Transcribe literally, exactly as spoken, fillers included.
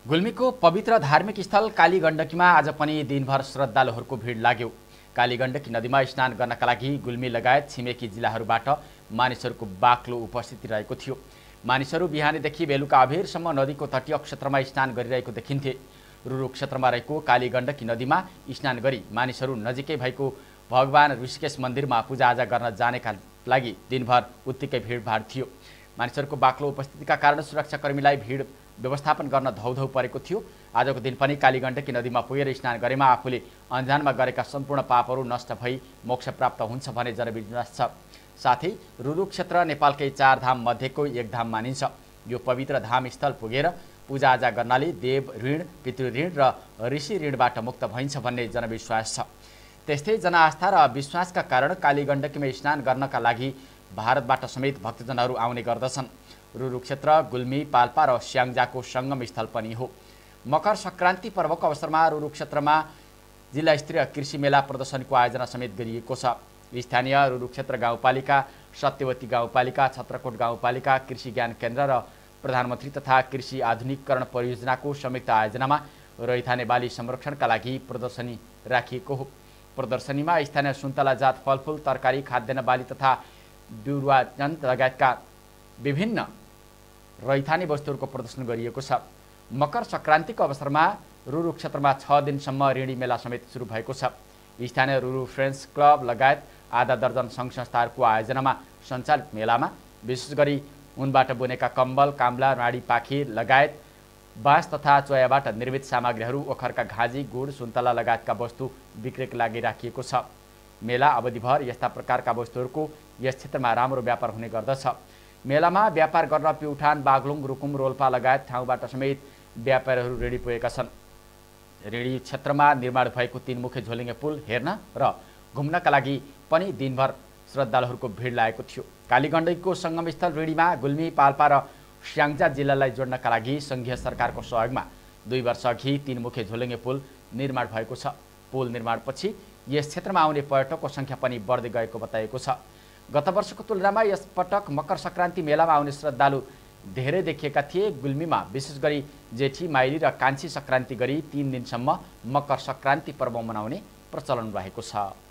गुल्मीको पवित्र धार्मिक स्थल कालीगण्डकीमा आज पनि दिनभर श्रद्धालुहरूको भिड लाग्यो। कालीगण्डकी नदीमा स्नान गर्नका लागि गुल्मी लगायत छिमेकी जिल्लाहरूबाट मानिसहरूको बाक्लो उपस्थिति रहेको थियो। मानिसहरू बिहानैदेखि बेलुका अबेरसम्म नदीको तटीय क्षेत्रमा स्नान गरिरहेको देखिन्थे। रुरु क्षेत्रमा रहेको कालीगण्डकी नदीमा स्नान गरी मानिसहरू नजिकै भएको भगवान ऋषिकेश मन्दिरमा पूजाआजा गर्न जानेका लागि दिनभर उत्तिकै भिडभाड थियो। मानिसहरूको बाक्लो उपस्थितिका कारण सुरक्षाकर्मीलाई भिड व्यवस्थापन गर्न धौधौ परेको थियो। आजको दिन पनि कालीगण्डकी नदीमा पुगेर स्नान गरेमा आफूले अन्जानमा गरेका सम्पूर्ण पापहरू नष्ट भई मोक्ष प्राप्त हुन्छ भन्ने जनविश्वास छ। साथै रुरु क्षेत्र नेपालकै चार धाम मध्येको एक धाम मानिन्छ। यो पवित्र धाम स्थल पुगेर पूजाआजा गर्नाले देव ऋण, पितृ ऋण र ऋषि ऋणबाट मुक्त भइन्छ भन्ने जनविश्वास छ। त्यस्तै जनआस्था र विश्वासका कारण कालीगण्डकीमा स्नान गर्नका लागि भारतबाट समेत भक्तजनहरू आउने गर्दछन्। रुरु क्षेत्र गुल्मी, पाल्पा र स्याङ्जाको सङ्गम स्थल पनि हो। मकर सङ्क्रान्ति पर्वको अवसरमा रुरु क्षेत्रमा जिल्ला स्तरीय कृषि मेला प्रदर्शनीको आयोजना समेत गरिएको छ। स्थानीय रुरु क्षेत्र गाउँपालिका, सत्यवती गाउँपालिका, छत्रकोट गाउँपालिका, कृषि ज्ञान केन्द्र र प्रधानमन्त्री तथा कृषि आधुनिकीकरण परियोजनाको संयुक्त आयोजनामा रैथाने बाली संरक्षणका लागि प्रदर्शनी राखिएको हो। प्रदर्शनीमा स्थानीय सुन्तला जात फलफुल, तरकारी, खाद्यान्न बाली तथा बिरुवाजन्त लगायतका विभिन्न रैथाने वस्तुहरूको प्रदर्शन गरिएको छ। मकर सङ्क्रान्तिको अवसरमा रुरु क्षेत्रमा छ दिनसम्म ऋणी मेला समेत सुरु भएको छ। स्थानीय रुरु फ्रेन्ड्स क्लब लगायत आधा दर्जन सङ्घ संस्थाहरूको आयोजनामा सञ्चालित मेलामा विशेष गरी उनबाट बुनेका कम्बल, काम्ला, राडी पाखी लगायत बाँस तथा चोयाबाट निर्मित सामग्रीहरू, ओखरका घाजी, गुड, सुन्तला लगायतका वस्तु बिक्रीका लागि राखिएको छ। मेला अवधिभर यस्ता प्रकारका वस्तुहरूको यस क्षेत्रमा राम्रो व्यापार हुने गर्दछ। मेलामा व्यापार गर्न प्युठान, बागलुङ, रुकुम, रोल्पा लगायत ठाउँबाट समेत व्यापारीहरू ऋणी पुगेका छन्। ऋणी क्षेत्रमा निर्माण भएको तीन मुखे झोलिङ्गे पुल हेर्न र घुम्नका लागि पनि दिनभर श्रद्धालुहरूको भिड लागेको थियो। कालीगण्डकीको सङ्गमस्थल ऋणीमा गुल्मी, पाल्पा र स्याङ्जा जिल्लालाई जोड्नका लागि सङ्घीय सरकारको सहयोगमा दुई वर्षअघि तीन मुखे झोलिङ्गे पुल निर्माण भएको छ। पुल निर्माणपछि यस क्षेत्रमा आउने पर्यटकको सङ्ख्या पनि बढ्दै गएको बताइएको छ। गत वर्षको तुलनामा यस पटक मकर सङ्क्रान्ति मेलामा आउने श्रद्धालु धेरै देखिएका थिए। गुल्मीमा विशेष गरी जेठी, माइली र कान्छी सङ्क्रान्ति गरी तीन दिनसम्म मकर सङ्क्रान्ति पर्व मनाउने प्रचलन रहेको छ।